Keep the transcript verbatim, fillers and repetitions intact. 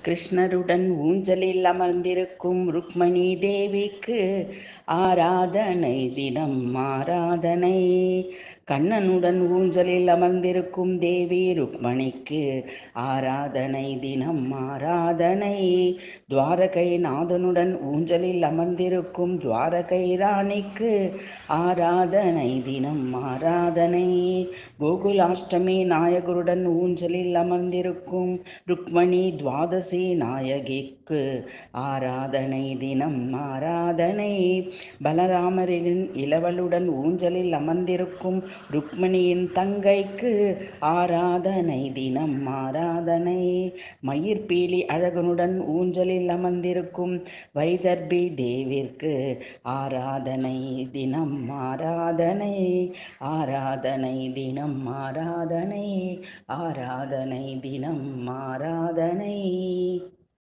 கிருஷ்ணருடன் ஊஞ்சலில் அமர்ந்திருக்கும் ருக்மணி தேவிக்கு ஆராதனை தினம் ஆராதனை. கண்ணனுடன் ஊஞ்சலில் அமர்ந்திருக்கும் தேவி ருக்மணிக்கு ஆராதனை தினம் ஆராதனை. துவாரகை நாதனுடன் ஊஞ்சலில் அமர்ந்திருக்கும் துவாரகை ராணிக்கு ஆராதனை தினம் ஆராதனை. கோகுலாஷ்டமி நாயகருடன் ஊஞ்சலில் அமர்ந்திருக்கும் ருக்மணி துவாதசி நாயகிக்கு ஆராதனை தினம் ஆராதனை. பலராமரின் இளவலுடன் ஊஞ்சலில் அமர்ந்திருக்கும் ருக்மணியின் தங்கைக்கு ஆராதனை தினம் ஆராதனை. மயிர்பீலி அழகனுடன் ஊஞ்சலில் அமர்ந்திருக்கும் வைதர்பி தேவிற்கு ஆராதனை தினம் ஆராதனை. ஆராதனை தினம் ஆராதனை. ஆராதனை தினம் ஆராதனை.